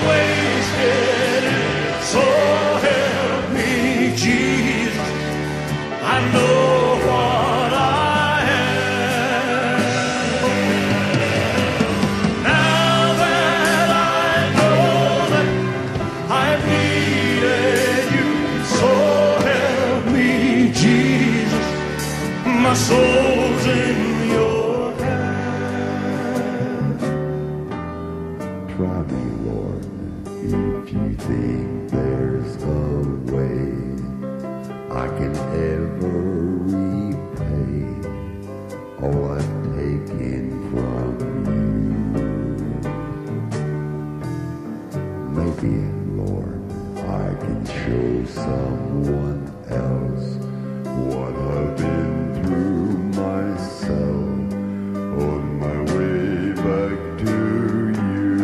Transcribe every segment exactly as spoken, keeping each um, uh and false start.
wasted it. So help me, Jesus. I know what I am. Now that I know that I've needed you, so help me, Jesus. My soul's in your hands. Try me, Lord, if you think there's a way I can ever repay all I've taken from you. Maybe, Lord, I can show someone else what I've been through myself on my way back to you.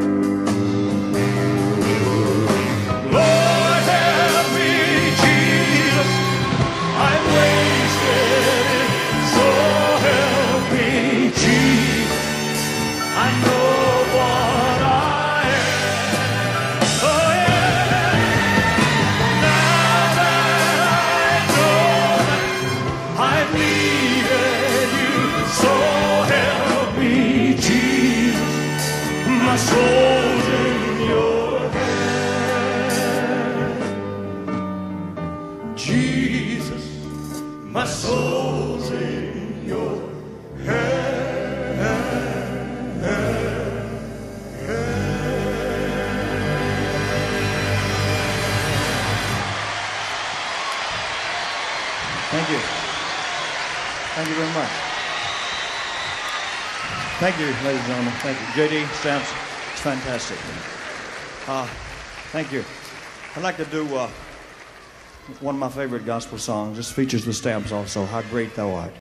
Lord, help me, Jesus. I'm wasted it. So help me, Jesus. I know what I am. Oh, yeah. Now that I know that I've needed you, so help me, Jesus. My soul's in your hands. Jesus, my soul's in your Thank you. Thank you very much. Thank you, ladies and gentlemen. Thank you. J D Stamps, it's fantastic. Uh, thank you. I'd like to do uh, one of my favorite gospel songs. This features the Stamps also, How Great Thou Art.